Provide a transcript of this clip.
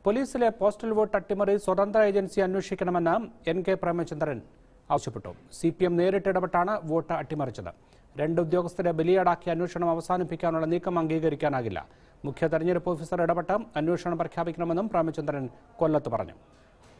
പോലീസിലെ postal vote അട്ടിമറി സ്വതന്ത്ര ഏജൻസി അന്വേഷിക്കണമെന്ന് NK പ്രേമചന്ദ്രൻ ആവശ്യപ്പെട്ടു. CPM നേരിട്ട് ഇടപെട്ടാണ് വോട്ട് അട്ടിമറിച്ചത്. 2 ഉദ്യോഗസ്ഥരെ ബലിയാടാക്കി അന്വേഷണം അവസാനിപ്പിക്കാനുള്ള നീക്കം അംഗീകരിക്കാനാകില്ല. മുഖ്യ തെരഞ്ഞെടുപ്പ് ഓഫീസർ ഇടപെട്ട് അന്വേഷണം പ്രഖ്യാപിക്കണമെന്നും പ്രേമചന്ദ്രൻ കൊല്ലത്ത് പറഞ്ഞു.